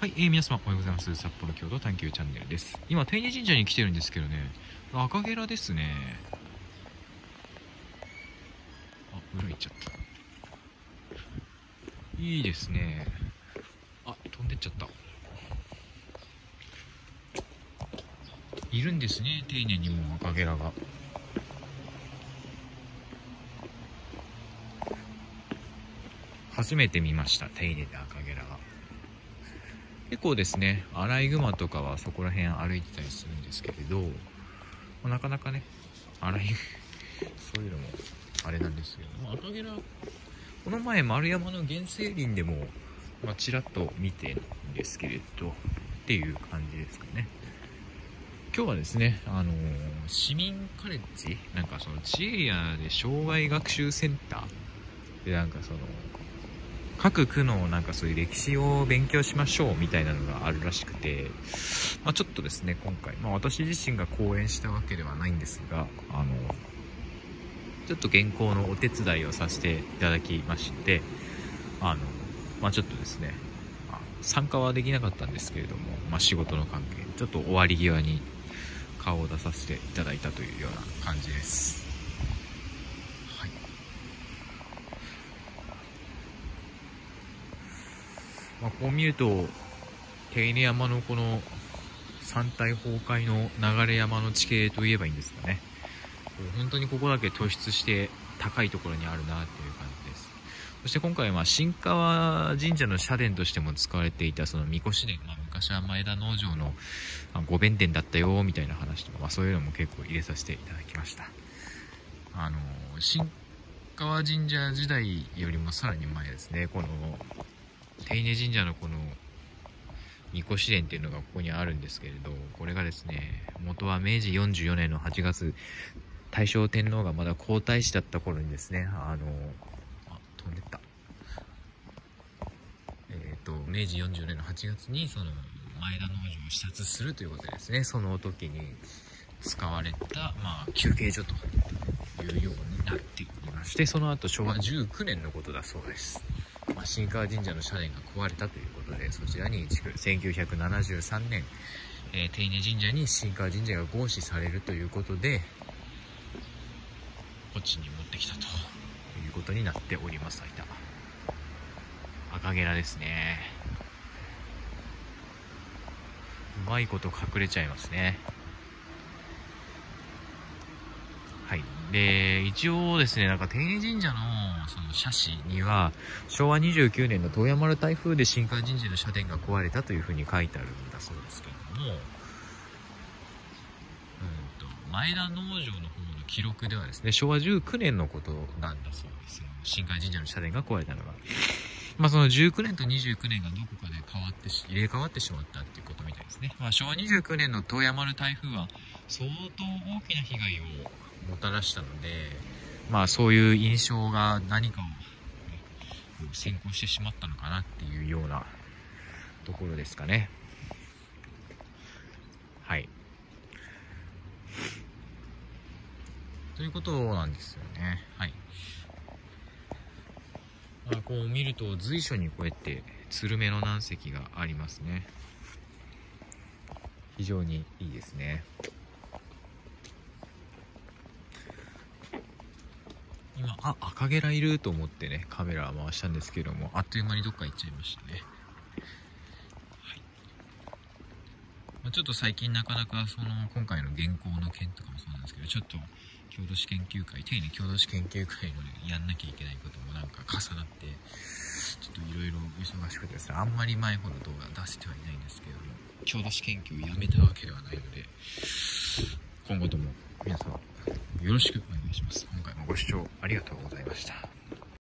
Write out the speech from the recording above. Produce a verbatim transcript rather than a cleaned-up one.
はい、えー、皆様おはようございます。札幌郷土探求チャンネルです。今、天神社に来てるんですけどね、赤ゲラですね。あ、裏行っちゃった。いいですね。あ、飛んでっちゃった。いるんですね、丁寧にも赤ゲラが。初めて見ました、手入れで赤ゲラが。結構ですね、アライグマとかはそこら辺歩いてたりするんですけれど、なかなかね、アライそういうのもあれなんですけど、赤ゲラ、この前丸山の原生林でも、まあ、ちらっと見てるんですけれどっていう感じですかね。今日はですね、あのー、市民カレッジ、なんかその地エリアで障害学習センターで、なんかその各区のなんかそういう歴史を勉強しましょうみたいなのがあるらしくて、まあ、ちょっとですね今回、まあ、私自身が講演したわけではないんですが、あのちょっと原稿のお手伝いをさせていただきまして、あの、まあ、ちょっとですね参加はできなかったんですけれども、まあ、仕事の関係ちょっと終わり際に顔を出させていただいたというような感じです。はい。まあ、こう見ると手稲山のこの山体崩壊の流山の地形といえばいいんですかね。本当にここだけ突出して高いところにあるなっていう感じです。そして今回は新川神社の社殿としても使われていたその神輿殿、まあ、昔は前田農場のご弁殿だったよみたいな話とか、まあ、そういうのも結構入れさせていただきました。あの新川神社時代よりもさらに前ですね、この手稲神社のこの神輿殿っていうのがここにあるんですけれど、これがですね元は明治よんじゅうよねんのはちがつ、大正天皇がまだ皇太子だった頃にですね、あのあ飛んでった、えっと明治よんじゅうよねんのはちがつにその前田農場を視察するということでですね、その時に使われた、まあ、休憩所というようになっていまして、その後昭和じゅうきゅうねんのことだそうです。まあ、新川神社の社殿が壊れたということで、そちらにせんきゅうひゃくななじゅうさんねん、えー、手稲神社に新川神社が合祀されるということで、こっちに持ってきたということになっております。赤ゲラですね。うまいこと隠れちゃいますね。はい。で、一応ですね、なんか手稲神社のその社史には、昭和にじゅうきゅうねんの遠山丸台風で新川神社の社殿が壊れたというふうに書いてあるんだそうですけれども、うんと、前田農場の方の記録ではですね、昭和じゅうきゅうねんのことなんだそうです。新川神社の社殿が壊れたのが。まあそのじゅうきゅうねんとにじゅうきゅうねんがどこかで変わってし、入れ替わってしまったっていうことみたいですね。まあ昭和にじゅうきゅうねんの遠山丸台風は相当大きな被害をもたらしたので、まあそういう印象が何かを、ね、先行してしまったのかなっていうようなところですかね。はい。ということなんですよね。はい。まあ、こう見ると随所にこうやってつるめの軟石がありますね。非常にいいですね。今、あ、赤ゲラいると思ってね、カメラ回したんですけども、あっという間にどっか行っちゃいましたね。はい。まあ、ちょっと最近なかなかその、今回の原稿の件とかもそうなんですけど、ちょっと、郷土史研究会、丁寧郷土史研究会のやんなきゃいけないこともなんか重なって、ちょっといろいろ忙しくてですね、あんまり前ほど動画出せてはいないんですけども、郷土史研究をやめたわけではないので、今後とも皆様よろしくお願いします。今回もご視聴ありがとうございました。